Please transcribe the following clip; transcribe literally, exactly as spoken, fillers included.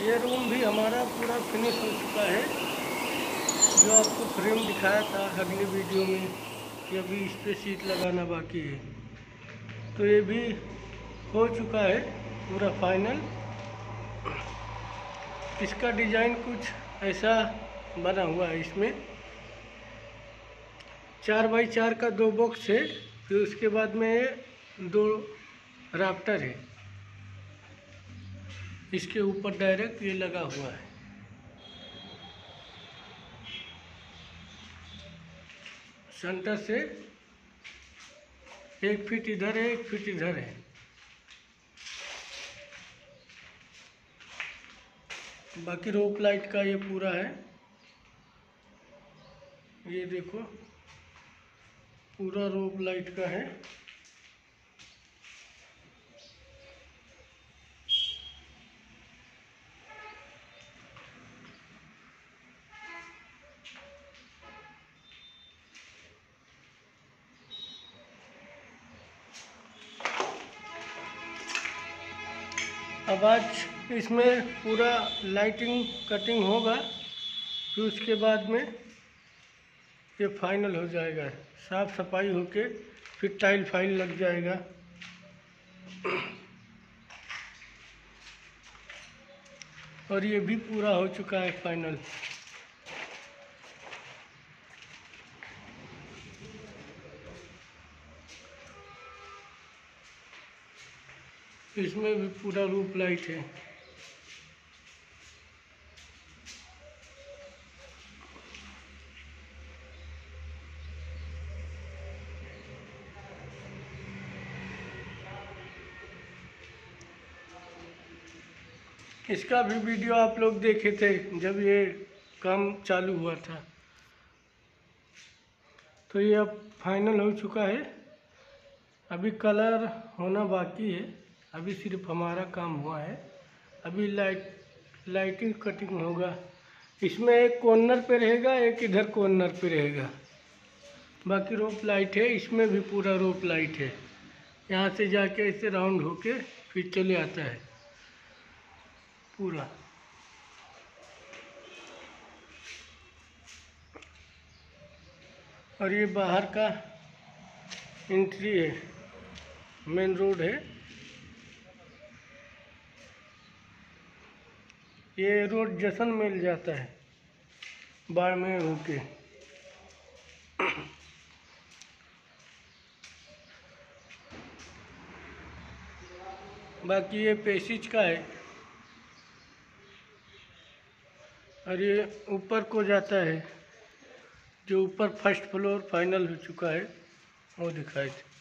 ये रूम भी हमारा पूरा फिनिश हो चुका है। जो आपको फ्रेम दिखाया था अगली वीडियो में कि अभी इस पर सीट लगाना बाकी है, तो ये भी हो चुका है पूरा फाइनल। इसका डिज़ाइन कुछ ऐसा बना हुआ है। इसमें चार बाई चार का दो बॉक्स है, फिर उसके बाद में दो राफ्टर है। इसके ऊपर डायरेक्ट ये लगा हुआ है। सेंटर से एक फीट इधर है, एक फीट इधर है। बाकी रोप लाइट का ये पूरा है। ये देखो पूरा रोप लाइट का है। अब आज इसमें पूरा लाइटिंग कटिंग होगा, फिर उसके बाद में ये फाइनल हो जाएगा। साफ सफाई होके फिर टाइल फाइल लग जाएगा। और ये भी पूरा हो चुका है फाइनल। इसमें भी पूरा रूप लाइट है। इसका भी वीडियो आप लोग देखे थे जब ये काम चालू हुआ था। तो ये अब फाइनल हो चुका है। अभी कलर होना बाकी है। अभी सिर्फ हमारा काम हुआ है। अभी लाइट लाइटिंग कटिंग होगा। इसमें एक कॉर्नर पे रहेगा, एक इधर कॉर्नर पे रहेगा। बाकी रोप लाइट है। इसमें भी पूरा रोप लाइट है। यहाँ से जाके ऐसे राउंड होके फिर चले आता है पूरा। और ये बाहर का एंट्री है, मेन रोड है। ये रोड जैसलमेर जाता है बाड़मेर होके। बाकी ये पैसेज का है। और ये ऊपर को जाता है। जो ऊपर फर्स्ट फ्लोर फाइनल हो चुका है वो दिखाई दे।